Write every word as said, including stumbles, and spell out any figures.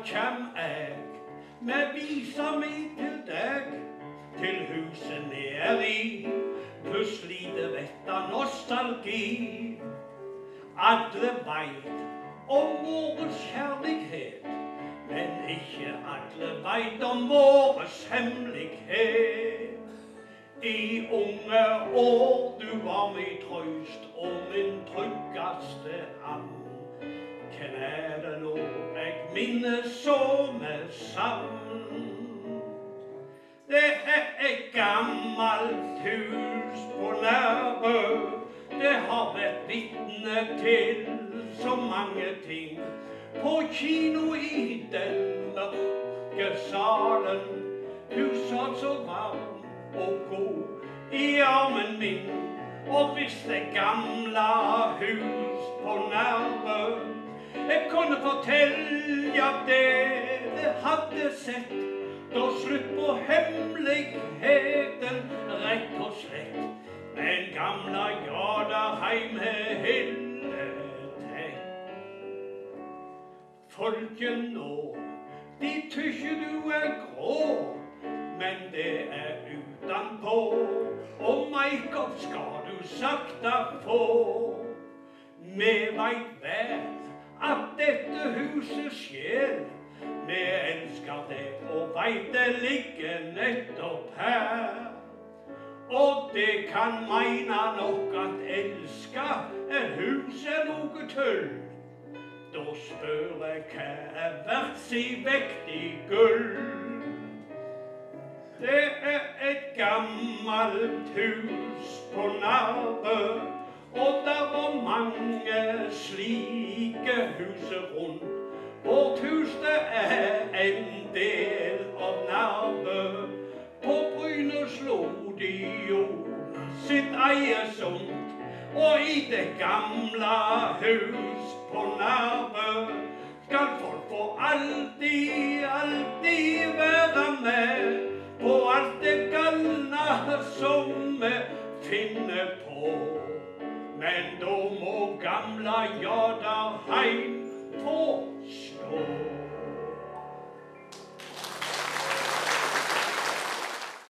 kjem jeg med visa mi til deg, til huset nedi, plutselig det vetta nostalgi. Alle veit om våres kjærlighet, men ikke alle veit om våres hemmelighet. I unge år du var min trøst og min tryggaste and. Hvem er det nå jeg minnes så med savn? Det er et gammelt hus på Nærbø. Det har vært vitne til så mange ting. På kino i den mørke salen, huset så varm og god i armen min. Og hvis det gamle hus på Nærbø jeg kunne fortelle det det hadde sett, da slutt på hemmeligheten, rett og slett. Men gamle Jardarheim er hele tett. Folket nå, de tykker du er grå, men det er utenpå, og make-up skal du sakta få. Vi veit vel at dette huset skjer, vi elsker det og veit det ligger nettopp her. Og det kan meine nok at elska et hus er noe tull. Da spør jeg hva er verdt si vekt i gull. Det er et gammelt hus på Nærbø, og der var mange slike huset rundt. Vårt hus det er en del av Nærbø. På Bryne slo de jo sitt eie sånt. Og i det gamle hus på Nærbø skal folk få alltid, alltid være med på alt det galne som vi finner på. Men da må gamle Jardarheim få stå.